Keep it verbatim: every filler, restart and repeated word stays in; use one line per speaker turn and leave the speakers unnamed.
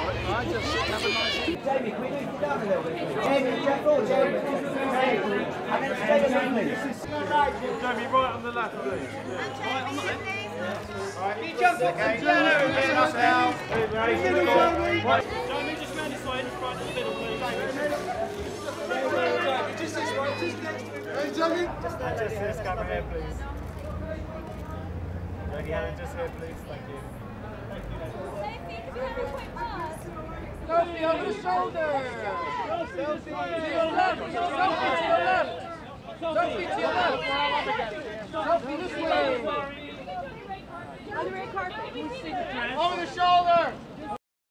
Jamie, can we move you down a little bit? Jamie, jump forward, Jamie. Jamie. And then stay with me.
Jamie, right on the left, please.
Right on the left.
Right. You jump up and down. Jamie, just round this way, just right in the middle, please. Just this way, just next to him. Hey, Jamie. Just this camera here, please. Ready, Helen, just here, please. Thank you.
Sophie, over the shoulder! Sophie, to your left! Sophie, to your left! Sophie, to your left! Sophie, this way!
On the red carpet.
Over the shoulder!